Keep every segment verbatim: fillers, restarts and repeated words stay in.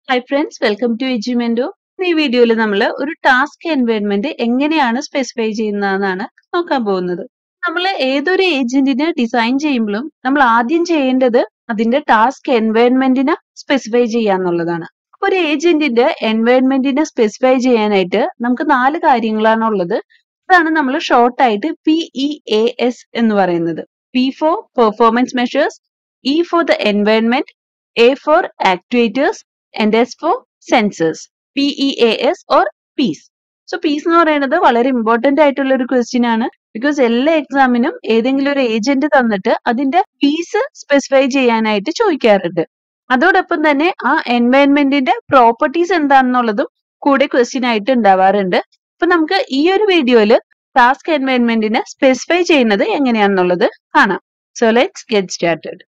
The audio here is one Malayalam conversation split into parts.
Hi friends, welcome to Edumendo. ഈ വീഡിയോയിൽ നമ്മൾ ഒരു ടാസ്ക് എൻവയൺമെന്റ് എങ്ങനെയാണ് സ്പെസിഫൈ ചെയ്യുന്നതെന്നാണ് നോക്കാൻ പോകുന്നത്. നമ്മൾ ഏതൊരു ഏജന്റിനെ ഡിസൈൻ ചെയ്യുമ്പോഴും നമ്മൾ ആദ്യം ചെയ്യേണ്ടത് അതിന്റെ ടാസ്ക് എൻവയൺമെന്റിനെ സ്പെസിഫൈ ചെയ്യാന്നുള്ളതാണ്. ഒരു ഏജന്റിന്റെ എൻവയൺമെന്റിനെ സ്പെസിഫൈ ചെയ്യാനായിട്ട് നമുക്ക് നാല് കാര്യങ്ങളാണ് ഉള്ളത്. അതാണ് നമ്മൾ ഷോർട്ട് ആയിട്ട് പി ഇ എ എസ് എന്ന് പറയുന്നത്. P for performance measures, E for the environment, A for actuators and S for sensors. P E A S or P's. So P's എന്ന് പറയുന്നത് വളരെ ഇമ്പോർട്ടന്റ് ആയിട്ടുള്ള ഒരു ക്വസ്റ്റ്യൻ ആണ്. ബിക്കോസ് എല്ലാ എക്സാമിനും ഏതെങ്കിലും ഒരു ഏജന്റ് തന്നിട്ട് അതിന്റെ പീസ് സ്പെസിഫൈ ചെയ്യാനായിട്ട് ചോദിക്കാറുണ്ട്. അതോടൊപ്പം തന്നെ ആ എൻവയൺമെന്റിന്റെ പ്രോപ്പർട്ടീസ് എന്താണെന്നുള്ളതും കൂടെ ക്വസ്റ്റ്യൻ ആയിട്ട് ഉണ്ടാവാറുണ്ട്. അപ്പൊ നമുക്ക് ഈ ഒരു വീഡിയോയിൽ ടാസ്ക് എൻവയൺമെന്റിനെ സ്പെസിഫൈ ചെയ്യുന്നത് എങ്ങനെയാണെന്നുള്ളത് കാണാം. So let's get started.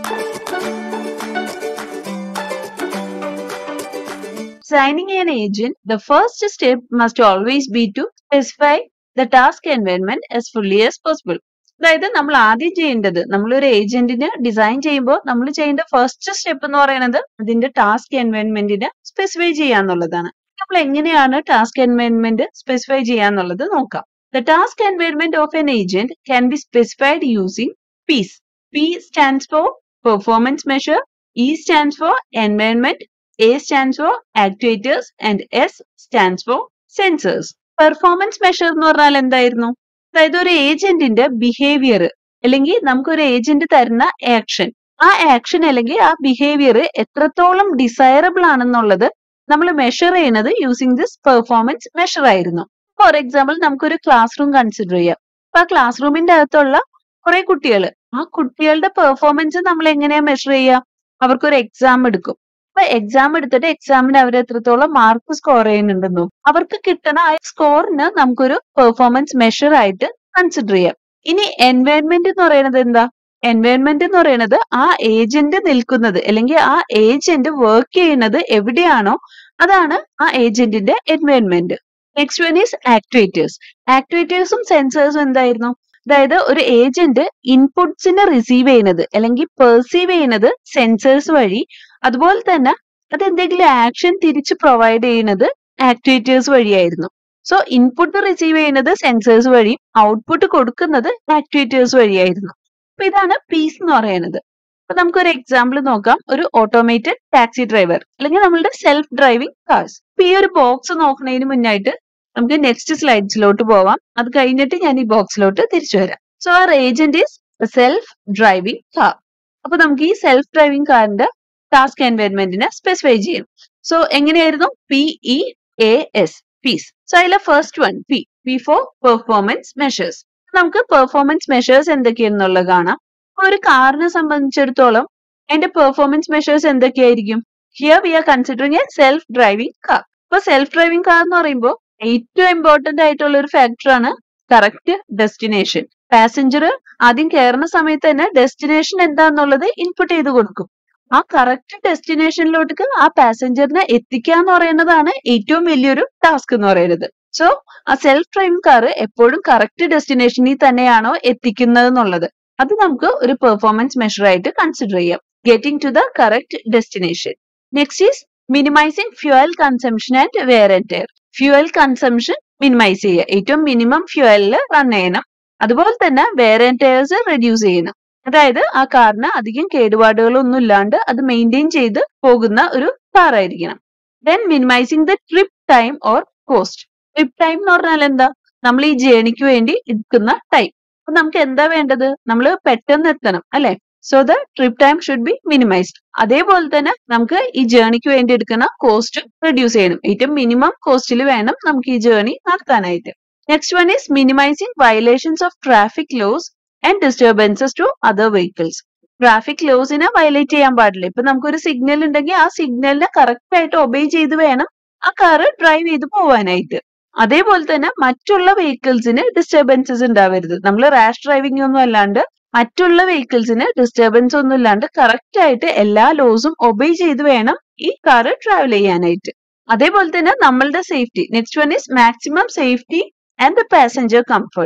Designing an agent, the first step must always be to specify the task environment as fully as possible. അതായത് നമ്മൾ ആദ്യം ചെയ്യേണ്ടത് നമ്മളൊരു ഏജന്റിന് ഡിസൈൻ ചെയ്യുമ്പോൾ നമ്മൾ ചെയ്യേണ്ട ഫസ്റ്റ് സ്റ്റെപ്പ് എന്ന് പറയുന്നത് അതിന്റെ ടാസ്ക് എൻവയൺമെന്റിനെ സ്പെസിഫൈ ചെയ്യാന്നുള്ളതാണ്. നമ്മൾ എങ്ങനെയാണ് ടാസ്ക് എൻവയൺമെന്റ് സ്പെസിഫൈ ചെയ്യാന്നുള്ളത് നോക്കാം. The task environment of an agent can be specified using P's. P stands for performance measure, E stands for environment, A stands for actuators and S stands for sensors. Performance measure എന്ന് പറഞ്ഞാൽ എന്തായിരുന്നു? അതായത് ഒരു ഏജന്റിന്റെ ബിഹേവിയർ അല്ലെങ്കിൽ നമുക്കൊരു ഏജന്റ് തരുന്ന ആക്ഷൻ, ആ ആക്ഷൻ അല്ലെങ്കിൽ ആ ബിഹേവിയർ എത്രത്തോളം ഡിസൈറബിൾ ആണെന്നുള്ളത് നമ്മൾ മെഷർ ചെയ്യുന്നത് യൂസിങ് ദിസ് പെർഫോമൻസ് മെഷർ ആയിരുന്നു. ഫോർ എക്സാമ്പിൾ നമുക്കൊരു ക്ലാസ് റൂം കൺസിഡർ ചെയ്യാം. അപ്പൊ ആ ക്ലാസ് റൂമിന്റെ അകത്തുള്ള കുറെ കുട്ടികൾ, ആ കുട്ടികളുടെ പെർഫോമൻസ് നമ്മൾ എങ്ങനെയാ മെഷർ ചെയ്യുക? അവർക്കൊരു എക്സാം എടുക്കും. അപ്പൊ എക്സാം എടുത്തിട്ട് എക്സാമിന് അവർ എത്രത്തോളം മാർക്ക് സ്കോർ ചെയ്യുന്നുണ്ടെന്നോ അവർക്ക് കിട്ടണ ആ സ്കോറിന് നമുക്കൊരു പെർഫോമൻസ് മെഷർ ആയിട്ട് കൺസിഡർ ചെയ്യാം. ഇനി എൻവയൺമെന്റ് എന്ന് പറയുന്നത് എന്താ? എൻവയൺമെന്റ് എന്ന് പറയുന്നത് ആ ഏജന്റ് നിൽക്കുന്നത് അല്ലെങ്കിൽ ആ ഏജന്റ് വർക്ക് ചെയ്യുന്നത് എവിടെയാണോ അതാണ് ആ ഏജന്റിന്റെ environment. Next one is actuators. ആക്ച്വേറ്റേഴ്സും സെൻസേഴ്സും എന്തായിരുന്നു? അതായത് ഒരു ഏജന്റ് ഇൻപുട്സിനെ റിസീവ് ചെയ്യുന്നത് അല്ലെങ്കിൽ പെർസീവ് ചെയ്യുന്നത് സെൻസേഴ്സ് വഴി, അതുപോലെ തന്നെ അത് എന്തെങ്കിലും ആക്ഷൻ തിരിച്ച് പ്രൊവൈഡ് ചെയ്യുന്നത് ആക്ച്വേറ്റേഴ്സ് വഴിയായിരുന്നു. സോ ഇൻപുട്ട് റിസീവ് ചെയ്യുന്നത് സെൻസേഴ്സ് വഴിയും ഔട്ട്പുട്ട് കൊടുക്കുന്നത് ആക്ച്വേറ്റേഴ്സ് വഴിയായിരുന്നു. അപ്പൊ ഇതാണ് പീസ് എന്ന് പറയുന്നത്. അപ്പൊ നമുക്കൊരു എക്സാമ്പിൾ നോക്കാം. ഒരു ഓട്ടോമേറ്റഡ് ടാക്സി ഡ്രൈവർ അല്ലെങ്കിൽ നമ്മളുടെ സെൽഫ് ഡ്രൈവിംഗ് കാർസ്. അപ്പൊ ഈ ഒരു ബോക്സ് നോക്കുന്നതിന് മുന്നായിട്ട് നമുക്ക് നെക്സ്റ്റ് സ്ലൈഡ്സിലോട്ട് പോവാം. അത് കഴിഞ്ഞിട്ട് ഞാൻ ഈ ബോക്സിലോട്ട് തിരിച്ചു വരാം. So our agent is self driving car. അപ്പൊ നമുക്ക് ഈ സെൽഫ് ഡ്രൈവിംഗ് കാറിന്റെ ടാസ്ക് എൻവയൺമെന്റിനെ സ്പെസിഫൈ ചെയ്യും. സോ എങ്ങനെയായിരുന്നു? P E A S, PEAS. So അതിലെ first one P, P for performance measures. നമുക്ക് പെർഫോമൻസ് മെഷേഴ്സ് എന്തൊക്കെയാണെന്നുള്ളത് കാണാം. ഒരു കാറിനെ സംബന്ധിച്ചിടത്തോളം അതിന്റെ പെർഫോമൻസ് മെഷേഴ്സ് എന്തൊക്കെയായിരിക്കും? Here we are considering a self driving car. അപ്പൊ സെൽഫ് ഡ്രൈവിംഗ് കാർ എന്ന് പറയുമ്പോൾ ഏറ്റവും ഇമ്പോർട്ടന്റ് ആയിട്ടുള്ള ഒരു ഫാക്ടറാണ് കറക്റ്റ് ഡെസ്റ്റിനേഷൻ. പാസഞ്ചർ ആദ്യം കയറുന്ന സമയത്ത് തന്നെ ഡെസ്റ്റിനേഷൻ എന്താന്നുള്ളത് ഇൻപുട്ട് ചെയ്ത് കൊടുക്കും. ആ കറക്റ്റ് ഡെസ്റ്റിനേഷനിലോട്ട് ആ പാസഞ്ചറിനെ എത്തിക്കുക എന്ന് പറയുന്നതാണ് ഏറ്റവും വലിയൊരു ടാസ്ക് എന്ന് പറയുന്നത്. സോ ആ സെൽഫ് ഡ്രൈവിംഗ് കാർ എപ്പോഴും കറക്റ്റ് ഡെസ്റ്റിനേഷനിൽ തന്നെയാണോ എത്തിക്കുന്നത് എന്നുള്ളത് അത് നമുക്ക് ഒരു പെർഫോമൻസ് മെഷർ ആയിട്ട് കൺസിഡർ ചെയ്യാം. Getting to the correct destination. Next is minimising fuel consumption and wear and tear. Fuel consumption minimise ചെയ്യുക, ഏറ്റവും മിനിമം ഫ്യൂവലിൽ റൺ ചെയ്യണം. അതുപോലെ തന്നെ വെയർ ആൻഡ് ടയർസ് റെഡ്യൂസ് ചെയ്യണം. അതായത് ആ കാറിന് അധികം കേടുപാടുകളൊന്നും ഇല്ലാണ്ട് അത് മെയിൻറ്റെയിൻ ചെയ്ത് പോകുന്ന ഒരു കാർ ആയിരിക്കണം. Then minimising the trip time or cost. Trip time എന്ന് പറഞ്ഞാൽ എന്താ? നമ്മൾ ഈ ജേണിക്ക് വേണ്ടി എടുക്കുന്ന ടൈം. അപ്പൊ നമുക്ക് എന്താ വേണ്ടത്? നമ്മൾ പെട്ടെന്ന് എത്തണം അല്ലെ? So the trip time should be minimised. അതേപോലെ തന്നെ നമുക്ക് ഈ ജേണിക്ക് വേണ്ടി എടുക്കുന്ന കോസ്റ്റ് റെഡ്യൂസ് ചെയ്യണം. ഏറ്റവും മിനിമം കോസ്റ്റിൽ വേണം നമുക്ക് ഈ ജേണി നടത്താനായിട്ട്. Next one is minimising violations of traffic laws and disturbances to other vehicles. Traffic ലോസിനെ വയലേറ്റ് ചെയ്യാൻ പാടില്ല. ഇപ്പൊ നമുക്കൊരു സിഗ്നൽ ഉണ്ടെങ്കിൽ ആ സിഗ്നലിനെ കറക്റ്റ് ആയിട്ട് ഒബേ ചെയ്ത് വേണം ആ കാറ് ഡ്രൈവ് ചെയ്ത് പോവാനായിട്ട്. അതേപോലെ തന്നെ മറ്റുള്ള വെഹിക്കിൾസിന് ഡിസ്റ്റർബൻസസ് ഉണ്ടാവരുത്. നമ്മൾ റാഷ് ഡ്രൈവിംഗ് ഒന്നും അല്ലാണ്ട് മറ്റുള്ള വെഹിക്കിൾസിന് ഡിസ്റ്റർബൻസ് ഒന്നും ഇല്ലാണ്ട് കറക്റ്റ് ആയിട്ട് എല്ലാ ലോസും ഒബേ ചെയ്ത് വേണം ഈ കാറ് ട്രാവൽ ചെയ്യാനായിട്ട്. അതേപോലെ തന്നെ നമ്മളുടെ safety. Next one is maximum safety and the passenger comfort.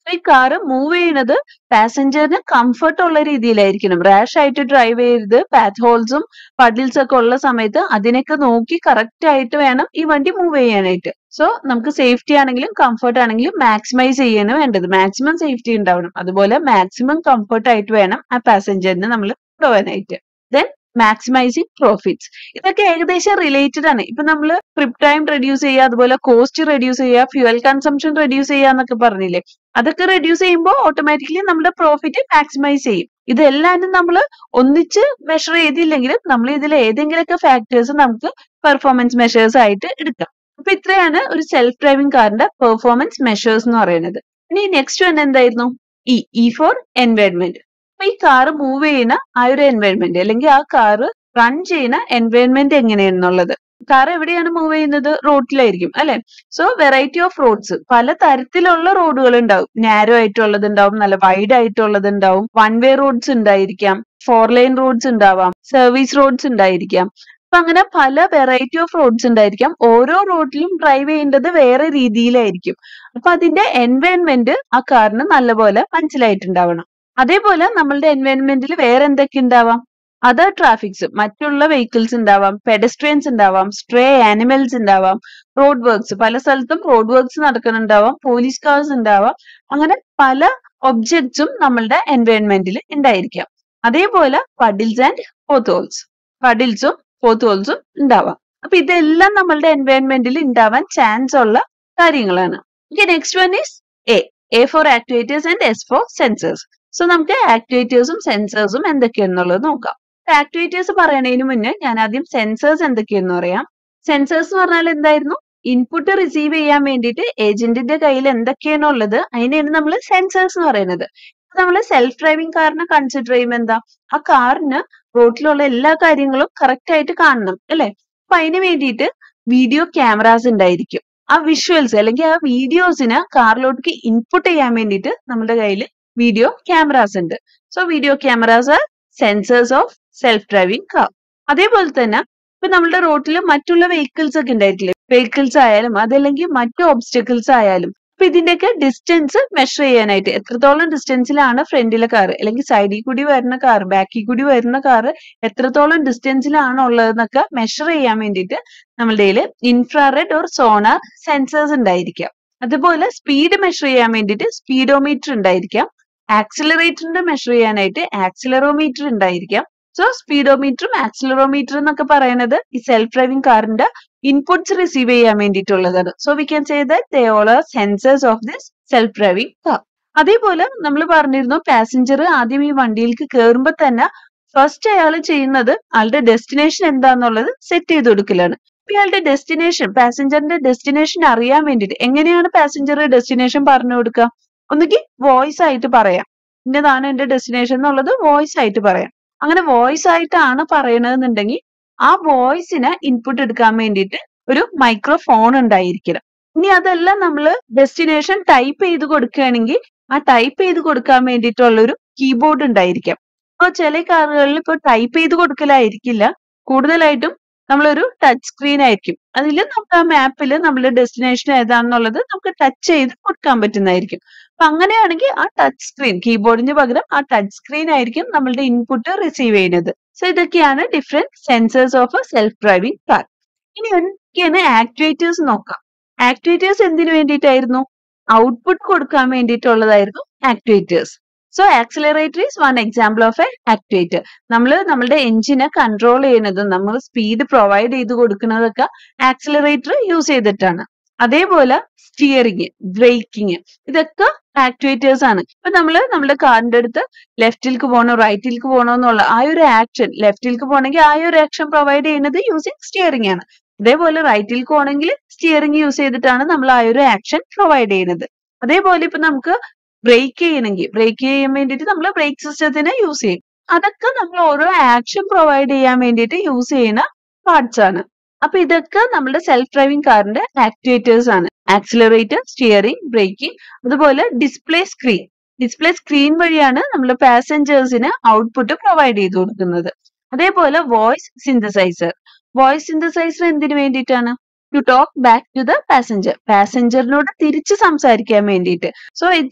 ഈ കാറ് മൂവ് ചെയ്യുന്നത് പാസഞ്ചറിന് കംഫർട്ട് ഉള്ള രീതിയിലായിരിക്കണം. റാഷ് ആയിട്ട് ഡ്രൈവ് ചെയ്യരുത്. പാത്ത് ഹോൾസും പഡിൽസ് ഒക്കെ ഉള്ള സമയത്ത് അതിനൊക്കെ നോക്കി കറക്റ്റ് ആയിട്ട് വേണം ഈ വണ്ടി മൂവ് ചെയ്യാനായിട്ട്. സോ നമുക്ക് സേഫ്റ്റി ആണെങ്കിലും കംഫർട്ട് ആണെങ്കിലും മാക്സിമൈസ് ചെയ്യാണ് വേണ്ടത്. മാക്സിമം സേഫ്റ്റി ഉണ്ടാവണം. അതുപോലെ മാക്സിമം കംഫർട്ട് ആയിട്ട് വേണം ആ പാസഞ്ചറിന് നമ്മൾ കൊണ്ടുപോകാനായിട്ട്. Then maximising profits. ഇതൊക്കെ ഏകദേശം റിലേറ്റഡ് ആണ്. ഇപ്പൊ നമ്മൾ ട്രിപ്പ് ടൈം റെഡ്യൂസ് ചെയ്യുക, അതുപോലെ കോസ്റ്റ് റെഡ്യൂസ് ചെയ്യുക, ഫ്യൂവൽ കൺസംഷൻ റെഡ്യൂസ് ചെയ്യുക എന്നൊക്കെ പറഞ്ഞില്ലേ. അതൊക്കെ റെഡ്യൂസ് ചെയ്യുമ്പോൾ ഓട്ടോമാറ്റിക്കലി നമ്മുടെ പ്രോഫിറ്റ് മാക്സിമൈസ് ചെയ്യും. ഇതെല്ലാനും നമ്മൾ ഒന്നിച്ച് മെഷർ ചെയ്തില്ലെങ്കിലും നമ്മൾ ഇതിൽ ഏതെങ്കിലുമൊക്കെ ഫാക്ടേഴ്സ് നമുക്ക് പെർഫോമൻസ് മെഷേഴ്സ് ആയിട്ട് എടുക്കാം. അപ്പൊ ഇത്രയാണ് ഒരു സെൽഫ് ഡ്രൈവിംഗ് കാറിന്റെ പെർഫോമൻസ് മെഷേഴ്സ് എന്ന് പറയുന്നത്. ഇനി നെക്സ്റ്റ് വൺ എന്തായിരുന്നു? E E for environment. അപ്പൊ ഈ കാറ് മൂവ് ചെയ്യുന്ന ആ ഒരു എൻവയൺമെന്റ് അല്ലെങ്കിൽ ആ കാറ് റൺ ചെയ്യുന്ന എൻവയൺമെന്റ് എങ്ങനെയാണെന്നുള്ളത്. കാർ എവിടെയാണ് മൂവ് ചെയ്യുന്നത്? റോഡിലായിരിക്കും അല്ലെ. സോ വെറൈറ്റി ഓഫ് റോഡ്സ്, പല തരത്തിലുള്ള റോഡുകൾ ഉണ്ടാവും. നാരോ ആയിട്ടുള്ളത് ഉണ്ടാവും, നല്ല വൈഡ് ആയിട്ടുള്ളത് ഉണ്ടാവും, വൺ വേ റോഡ്സ് ഉണ്ടായിരിക്കാം, ഫോർ ലൈൻ റോഡ്സ് ഉണ്ടാവാം, സർവീസ് റോഡ്സ് ഉണ്ടായിരിക്കാം. അപ്പൊ അങ്ങനെ പല വെറൈറ്റി ഓഫ് റോഡ്സ് ഉണ്ടായിരിക്കാം. ഓരോ റോഡിലും ഡ്രൈവ് ചെയ്യേണ്ടത് വേറെ രീതിയിലായിരിക്കും. അപ്പൊ അതിന്റെ എൻവയൺമെന്റ് ആ കാറിന് നല്ലപോലെ മനസ്സിലായിട്ടുണ്ടാവണം. അതേപോലെ നമ്മളുടെ എൻവയൺമെന്റിൽ വേറെ എന്തൊക്കെ ഉണ്ടാവാം? അതർ ട്രാഫിക്സ്, മറ്റുള്ള വെഹിക്കിൾസ് ഉണ്ടാവാം, പെഡസ്ട്രിയൻസ് ഉണ്ടാവാം, സ്ട്രേ ആനിമൽസ് ഉണ്ടാവാം, റോഡ് വർക്ക്സ്, പല സ്ഥലത്തും റോഡ് വർക്ക്സ് നടക്കുന്നുണ്ടാവാം, പോലീസ് കാർസ് ഉണ്ടാവാം. അങ്ങനെ പല ഒബ്ജക്ട്സും നമ്മളുടെ എൻവയൺമെന്റിൽ ഉണ്ടായിരിക്കാം. അതേപോലെ പഡിൽസ് ആൻഡ് പോത്ത് ഹോൾസ്, പഡിൽസും പോത്ത് ഹോൾസും ഉണ്ടാവാം. അപ്പൊ ഇതെല്ലാം നമ്മളുടെ എൻവയൺമെന്റിൽ ഉണ്ടാവാൻ ചാൻസ് ഉള്ള കാര്യങ്ങളാണ്. Next one is A A for activators and S for sensors. So നമുക്ക് ആക്ടിവേറ്റേഴ്സും സെൻസേഴ്സും എന്തൊക്കെയാണെന്നുള്ളത് നോക്കാം. ആക്ടിവേറ്റേഴ്സ് പറയുന്നതിന് മുന്നേ ഞാൻ ആദ്യം സെൻസേഴ്സ് എന്തൊക്കെയെന്ന് പറയാം. സെൻസേഴ്സ് എന്ന് പറഞ്ഞാൽ എന്തായിരുന്നു? ഇൻപുട്ട് റിസീവ് ചെയ്യാൻ വേണ്ടിയിട്ട് ഏജന്റിന്റെ കയ്യിൽ എന്തൊക്കെയാണുള്ളത് അതിനെയാണ് നമ്മൾ സെൻസേഴ്സ് എന്ന് പറയുന്നത്. നമ്മൾ സെൽഫ് ഡ്രൈവിംഗ് കാറിനെ കൺസിഡർ ചെയ്യുമ്പോൾ എന്താ, ആ കാറിന് റോഡിലുള്ള എല്ലാ കാര്യങ്ങളും കറക്റ്റ് ആയിട്ട് കാണണം അല്ലെ. അപ്പൊ അതിന് വേണ്ടിയിട്ട് വീഡിയോ ക്യാമറാസ് ഉണ്ടായിരിക്കും. ആ വിഷ്വൽസ് അല്ലെങ്കിൽ ആ വീഡിയോസിന് കാറിലോട്ട് ഇൻപുട്ട് ചെയ്യാൻ വേണ്ടിയിട്ട് നമ്മുടെ കയ്യിൽ വീഡിയോ ക്യാമറാസ് ഉണ്ട്. So video cameras are sensors of self driving car. അതേപോലെ തന്നെ ഇപ്പൊ നമ്മുടെ റോഡിൽ മറ്റുള്ള വെഹിക്കിൾസ് ഒക്കെ ഉണ്ടായിട്ടില്ലേ, വെഹിക്കിൾസ് ആയാലും അതല്ലെങ്കിൽ മറ്റു ഒബ്സ്റ്റക്കിൾസ് ആയാലും, അപ്പൊ ഇതിന്റെയൊക്കെ ഡിസ്റ്റൻസ് മെഷർ ചെയ്യാനായിട്ട് എത്രത്തോളം ഡിസ്റ്റൻസിലാണ് ഫ്രണ്ടിലെ കാർ അല്ലെങ്കിൽ സൈഡിൽ കൂടി വരുന്ന കാർ, ബാക്കിൽ കൂടി വരുന്ന കാർ എത്രത്തോളം ഡിസ്റ്റൻസിലാണ് ഉള്ളതെന്നൊക്കെ മെഷർ ചെയ്യാൻ വേണ്ടിയിട്ട് നമ്മുടെ കയ്യിൽ ഇൻഫ്രാറെഡ് ഓർ സോണാർ സെൻസേഴ്സ് ഉണ്ടായിരിക്കാം. അതുപോലെ സ്പീഡ് മെഷർ ചെയ്യാൻ വേണ്ടിയിട്ട് സ്പീഡോമീറ്റർ ഉണ്ടായിരിക്കാം. ആക്സിലറേറ്ററിന്റെ മെഷർ ചെയ്യാനായിട്ട് ആക്സിലറോമീറ്റർ ഉണ്ടായിരിക്കാം. സോ സ്പീഡോമീറ്ററും ആക്സിലറോമീറ്റർ എന്നൊക്കെ പറയുന്നത് ഈ സെൽഫ് ഡ്രൈവിംഗ് കാറിന്റെ ഇൻപുട്സ് റിസീവ് ചെയ്യാൻ വേണ്ടിയിട്ടുള്ളതാണ്. So we can say that they all are sensors of this self driving car. അതേപോലെ നമ്മൾ പറഞ്ഞിരുന്നു പാസഞ്ചർ ആദ്യം ഈ വണ്ടിയിലേക്ക് കയറുമ്പോൾ തന്നെ ഫസ്റ്റ് അയാൾ ചെയ്യുന്നത് ആളുടെ ഡെസ്റ്റിനേഷൻ എന്താന്നുള്ളത് സെറ്റ് ചെയ്ത് കൊടുക്കലാണ്. ഇയാളുടെ ഡെസ്റ്റിനേഷൻ, പാസഞ്ചറിന്റെ ഡെസ്റ്റിനേഷൻ അറിയാൻ വേണ്ടിയിട്ട് എങ്ങനെയാണ് പാസഞ്ചർ ഡെസ്റ്റിനേഷൻ പറഞ്ഞു കൊടുക്കുക? ഒന്നുകിൽ വോയിസ് ആയിട്ട് പറയാം, ഇന്നതാണ് എന്റെ ഡെസ്റ്റിനേഷൻ എന്നുള്ളത് വോയിസ് ആയിട്ട് പറയാം. അങ്ങനെ വോയിസ് ആയിട്ടാണ് പറയണതെന്നുണ്ടെങ്കിൽ ആ വോയിസിനെ ഇൻപുട്ട് എടുക്കാൻ വേണ്ടിയിട്ട് ഒരു മൈക്രോഫോൺ ഉണ്ടായിരിക്കണം. ഇനി അതല്ല നമ്മൾ ഡെസ്റ്റിനേഷൻ ടൈപ്പ് ചെയ്ത് കൊടുക്കുകയാണെങ്കിൽ ആ ടൈപ്പ് ചെയ്ത് കൊടുക്കാൻ വേണ്ടിയിട്ടുള്ള ഒരു കീബോർഡ് ഉണ്ടായിരിക്കാം. അപ്പൊ ചില കാറുകളിൽ ഇപ്പൊ ടൈപ്പ് ചെയ്ത് കൊടുക്കലായിരിക്കില്ല, കൂടുതലായിട്ടും നമ്മളൊരു ടച്ച് സ്ക്രീൻ ആയിരിക്കും. അതിൽ നമുക്ക് ആ മാപ്പിൽ നമ്മുടെ ഡെസ്റ്റിനേഷൻ ഏതാണെന്നുള്ളത് നമുക്ക് ടച്ച് ചെയ്ത് കൊടുക്കാൻ പറ്റുന്നതായിരിക്കും. അപ്പൊ അങ്ങനെയാണെങ്കിൽ ആ ടച്ച് സ്ക്രീൻ, കീബോർഡിന് പകരം ആ ടച്ച് സ്ക്രീൻ ആയിരിക്കും നമ്മളുടെ ഇൻപുട്ട് റിസീവ് ചെയ്യുന്നത്. സോ ഇതൊക്കെയാണ് different sensors of a self driving car. ഇനി എന്തൊക്കെയാണ് ആക്ടിവേറ്റേഴ്സ് നോക്കാം. ആക്ടിവേറ്റേഴ്സ് എന്തിനു വേണ്ടിയിട്ടായിരുന്നു? ഔട്ട്പുട്ട് കൊടുക്കാൻ വേണ്ടിയിട്ടുള്ളതായിരുന്നു activators. So accelerator is one example of a activator. നമ്മൾ നമ്മുടെ എഞ്ചിനെ കൺട്രോൾ ചെയ്യുന്നതും നമ്മൾ സ്പീഡ് പ്രൊവൈഡ് ചെയ്ത് കൊടുക്കുന്നതൊക്കെ ആക്സിലറേറ്റർ യൂസ് ചെയ്തിട്ടാണ്. അതേപോലെ സ്റ്റിയറിങ്, ബ്രേക്കിങ്, ഇതൊക്കെ ആക്ടിവേറ്റേഴ്സ് ആണ്. ഇപ്പൊ നമ്മള് നമ്മുടെ കാറിന്റെ അടുത്ത് ലെഫ്റ്റിലേക്ക് പോകണോ റൈറ്റിലേക്ക് പോകണോ എന്നുള്ള ആ ഒരു ആക്ഷൻ, ലെഫ്റ്റിലേക്ക് പോകണമെങ്കിൽ ആ ഒരു ആക്ഷൻ പ്രൊവൈഡ് ചെയ്യുന്നത് യൂസിങ് സ്റ്റിയറിംഗ് ആണ്. അതേപോലെ റൈറ്റിലേക്ക് പോകണമെങ്കിൽ സ്റ്റിയറിംഗ് യൂസ് ചെയ്തിട്ടാണ് നമ്മൾ ആ ഒരു ആക്ഷൻ പ്രൊവൈഡ് ചെയ്യുന്നത്. അതേപോലെ ഇപ്പൊ നമുക്ക് ബ്രേക്ക് ചെയ്യണമെങ്കിൽ ബ്രേക്ക് ചെയ്യാൻ വേണ്ടിയിട്ട് നമ്മൾ ബ്രേക്ക് സിസ്റ്റത്തിനെ യൂസ് ചെയ്യും. അതൊക്കെ നമ്മൾ ഓരോ ആക്ഷൻ പ്രൊവൈഡ് ചെയ്യാൻ വേണ്ടിയിട്ട് യൂസ് ചെയ്യുന്ന പാർട്സ് ആണ്. അപ്പൊ ഇതൊക്കെ നമ്മുടെ സെൽഫ് ഡ്രൈവിംഗ് കാറിന്റെ ആക്ടിവേറ്റേഴ്സ് ആണ്. ആക്സിലറേറ്റർ, സ്റ്റിയറിംഗ്, ബ്രേക്കിംഗ്, അതുപോലെ ഡിസ്പ്ലേ സ്ക്രീൻ. ഡിസ്പ്ലേ സ്ക്രീൻ വഴിയാണ് നമ്മൾ പാസഞ്ചേഴ്സിന് ഔട്ട്പുട്ട് പ്രൊവൈഡ് ചെയ്ത് കൊടുക്കുന്നത്. അതേപോലെ വോയിസ് സിന്തസൈസർ. വോയിസ് സിന്തസൈസർ എന്തിനു വേണ്ടിയിട്ടാണ്? To talk back to the passenger. പാസഞ്ചറിനോട് തിരിച്ച് സംസാരിക്കാൻ വേണ്ടിയിട്ട്. So it's a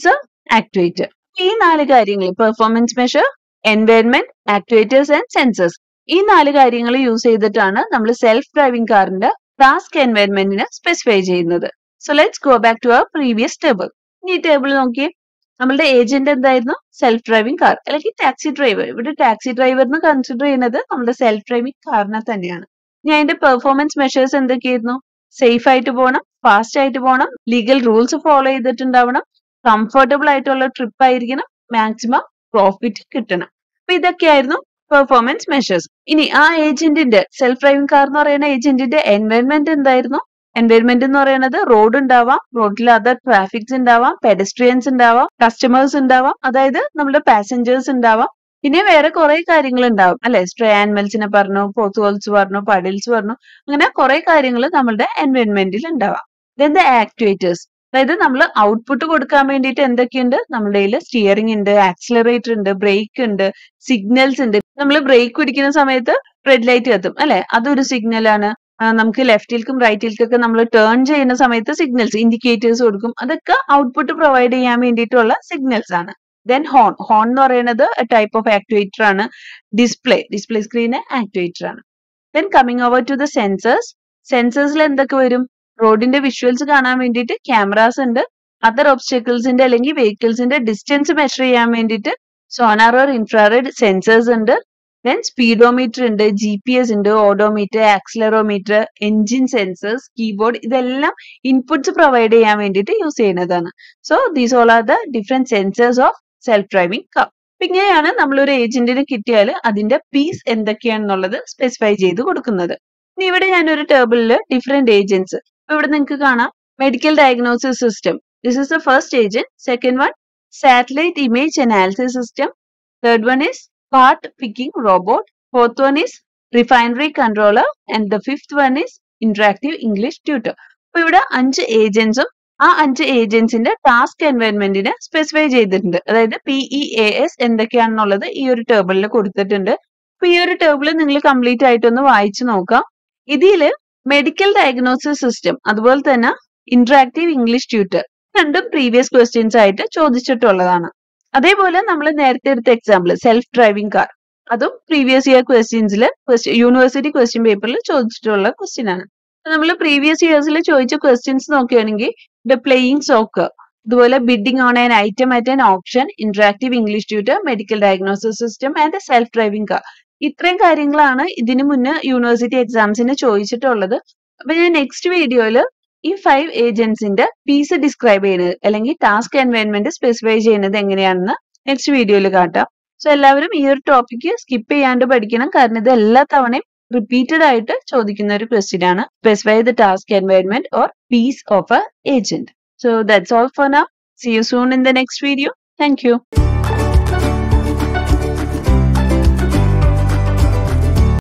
actuator. ഈ നാല് കാര്യങ്ങൾ performance measure, environment, actuators and sensors, ഈ നാല് കാര്യങ്ങൾ യൂസ് ചെയ്തിട്ടാണ് നമ്മൾ സെൽഫ് ഡ്രൈവിംഗ് കാറിന്റെ ടാസ്ക് എൻവയൺമെന്റിനെ സ്പെസിഫൈ ചെയ്യുന്നത്. So let's go back to our previous table. ഈ ടേബിൾ നോക്കിയേ, നമ്മളുടെ ഏജന്റ് എന്തായിരുന്നു? സെൽഫ് ഡ്രൈവിംഗ് കാർ അല്ലെങ്കിൽ ടാക്സി ഡ്രൈവർ. ഇവിടെ ടാക്സി ഡ്രൈവർ എന്ന് കൺസിഡർ ചെയ്യുന്നത് നമ്മുടെ സെൽഫ് ഡ്രൈവിംഗ് കാറിനെ തന്നെയാണ്. ഇനി അതിന്റെ പെർഫോമൻസ് മെഷേഴ്സ് എന്തൊക്കെയായിരുന്നു? സേഫ് ആയിട്ട് പോകണം, ഫാസ്റ്റ് ആയിട്ട് പോകണം, ലീഗൽ റൂൾസ് ഫോളോ ചെയ്തിട്ടുണ്ടാവണം, കംഫർട്ടബിൾ ആയിട്ടുള്ള ട്രിപ്പ് ആയിരിക്കണം, മാക്സിമം പ്രോഫിറ്റ് കിട്ടണം. അപ്പൊ ഇതൊക്കെയായിരുന്നു പെർഫോമൻസ് മെഷേഴ്സ്. ഇനി ആ ഏജന്റിന്റെ സെൽഫ് ഡ്രൈവിംഗ് കാർ എന്ന് പറയുന്ന ഏജന്റിന്റെ എൻവയൺമെന്റ് എന്തായിരുന്നു? എൻവയൺമെന്റ് എന്ന് പറയുന്നത് റോഡ് ഉണ്ടാവാം, റോഡിൽ അതർ ട്രാഫിക്സ് ഉണ്ടാവാം, പെഡസ്ട്രിയൻസ് ഉണ്ടാവാം, കസ്റ്റമേഴ്സ് ഉണ്ടാവാം, അതായത് നമ്മുടെ പാസഞ്ചേഴ്സ് ഉണ്ടാവാം, പിന്നെ വേറെ കുറെ കാര്യങ്ങൾ ഉണ്ടാവും അല്ലെ. സ്ട്രേ ആനിമൽസിനെ പറഞ്ഞു, പോത്തുകൾസ് പറഞ്ഞു, പഡിൽസ് പറഞ്ഞു, അങ്ങനെ കുറെ കാര്യങ്ങൾ നമ്മുടെ എൻവയൺമെന്റിൽ ഉണ്ടാവാം. ദെൻ ദ ആക്ച്വേറ്റേഴ്സ്, അതായത് നമ്മൾ ഔട്ട്പുട്ട് കൊടുക്കാൻ വേണ്ടിയിട്ട് എന്തൊക്കെയുണ്ട്? നമ്മുടെ കയ്യിൽ സ്റ്റിയറിംഗ് ഉണ്ട്, ആക്സിലറേറ്റർ ഉണ്ട്, ബ്രേക്ക് ഉണ്ട്, സിഗ്നൽസ് ഉണ്ട്. നമ്മൾ ബ്രേക്ക് പിടിക്കുന്ന സമയത്ത് റെഡ് ലൈറ്റ് കത്തും അല്ലെ, അതൊരു സിഗ്നലാണ്. നമുക്ക് ലെഫ്റ്റിൽക്കും റൈറ്റിൽക്കൊക്കെ നമ്മൾ ടേൺ ചെയ്യുന്ന സമയത്ത് സിഗ്നൽസ്, ഇൻഡിക്കേറ്റേഴ്സ് കൊടുക്കും. അതൊക്കെ ഔട്ട്പുട്ട് പ്രൊവൈഡ് ചെയ്യാൻ വേണ്ടിയിട്ടുള്ള സിഗ്നൽസ് ആണ്. ദെൻ ഹോൺ, ഹോൺ എന്ന് പറയുന്നത് ടൈപ്പ് ഓഫ് ആക്ച്വേറ്റർ ആണ്. ഡിസ്പ്ലേ, ഡിസ്പ്ലേ സ്ക്രീന് ആക്ച്വേറ്റർ ആണ്. Then coming over to the sensors, സെൻസേഴ്സിൽ എന്തൊക്കെ വരും? റോഡിന്റെ വിഷ്വൽസ് കാണാൻ വേണ്ടിയിട്ട് ക്യാമറാസ് ഉണ്ട്, അതർ ഒബ്സ്റ്റക്കിൾസിന്റെ അല്ലെങ്കിൽ വെഹിക്കിൾസിന്റെ ഡിസ്റ്റൻസ് മെഷർ ചെയ്യാൻ വേണ്ടിയിട്ട് സോനാർ ഓർ ഇൻഫ്രാറെഡ് സെൻസേഴ്സ് ഉണ്ട്. ദെൻ സ്പീഡോമീറ്റർ ഉണ്ട്, ജി പി എസ് ഉണ്ട്, odometer, accelerometer, engine sensors, keyboard, ഇതെല്ലാം ഇൻപുട്സ് പ്രൊവൈഡ് ചെയ്യാൻ വേണ്ടിയിട്ട് യൂസ് ചെയ്യുന്നതാണ്. So these all are the different sensors of self driving car. ഇങ്ങനെയാണ് നമ്മളൊരു ഏജന്റിന് കിട്ടിയാൽ അതിന്റെ പീസ് എന്തൊക്കെയാണെന്നുള്ളത് സ്പെസിഫൈ ചെയ്ത് കൊടുക്കുന്നത്. ഇനി ഇവിടെ ഞാനൊരു ടേബിളില് ഡിഫറെന്റ് ഏജന്റ്സ്, ഇവിടെ നിങ്ങൾക്ക് കാണാം medical diagnosis system, this is the first agent. Second one satellite image analysis system. Third one is part picking robot. Fourth one is refinery controller and the fifth one is interactive English tutor. അപ്പോൾ ഇവിടെ അഞ്ച് ഏജന്റ്സും ആ അഞ്ച് ഏജന്റ്സിന്റെ ടാസ്ക് എൻവയൺമെന്റിനെ സ്പെസിഫൈ ചെയ്തിട്ടുണ്ട്. അതായത് പി ഇ എ എസ് എന്തൊക്കെയാണെന്നുള്ളത് ഈ ഒരു ടേബിളിൽ കൊടുത്തിട്ടുണ്ട്. അപ്പൊ ഈ ഒരു ടേബിൾ നിങ്ങൾ കംപ്ലീറ്റ് ആയിട്ടൊന്ന് വായിച്ചു നോക്കാം. ഇതില് മെഡിക്കൽ ഡയഗ്നോസിസ് സിസ്റ്റം അതുപോലെ തന്നെ ഇന്ററാക്റ്റീവ് ഇംഗ്ലീഷ് ട്യൂട്ടർ രണ്ടും പ്രീവിയസ് ക്വസ്റ്റ്യൻസ് ആയിട്ട് ചോദിച്ചിട്ടുള്ളതാണ്. അതേപോലെ നമ്മൾ നേരത്തെ എടുത്ത എക്സാമ്പിൾ സെൽഫ് ഡ്രൈവിംഗ് കാർ, അതും പ്രീവിയസ് ഇയർ ക്വസ്റ്റ്യൻസിൽ യൂണിവേഴ്സിറ്റി ക്വസ്റ്റ്യൻ പേപ്പറിൽ ചോദിച്ചിട്ടുള്ള ക്വസ്റ്റ്യൻ ആണ്. നമ്മൾ പ്രീവിയസ് ഇയേഴ്സിൽ ചോദിച്ച ക്വസ്റ്റ്യൻസ് നോക്കുകയാണെങ്കിൽ ദ പ്ലേയിങ് സോക്കർ, അതുപോലെ bidding on an item at an auction, interactive English tutor, medical diagnosis system and self driving car, ഇത്രയും കാര്യങ്ങളാണ് ഇതിനു മുന്നേ യൂണിവേഴ്സിറ്റി എക്സാംസിന് ചോദിച്ചിട്ടുള്ളത്. അപ്പൊ ഞാൻ നെക്സ്റ്റ് വീഡിയോയിൽ ഈ ഫൈവ് ഏജന്റ്സിന്റെ പീസ് ഡിസ്ക്രൈബ് ചെയ്യുന്നത് അല്ലെങ്കിൽ ടാസ്ക് എൻവയൺമെന്റ് സ്പെസിഫൈ ചെയ്യുന്നത് എങ്ങനെയാണെന്ന് നെക്സ്റ്റ് വീഡിയോയിൽ കാട്ടാം. സോ എല്ലാവരും ഈ ഒരു ടോപ്പിക്ക് സ്കിപ്പ് ചെയ്യാണ്ട് പഠിക്കണം, കാരണം ഇത് എല്ലാ തവണയും റിപ്പീറ്റഡ് ആയിട്ട് ചോദിക്കുന്ന ഒരു ക്വസ്റ്റ്യൻ ആണ്. Specify the task environment or PEAS of a agent. So that's all for now. See you soon in the next video. Thank you.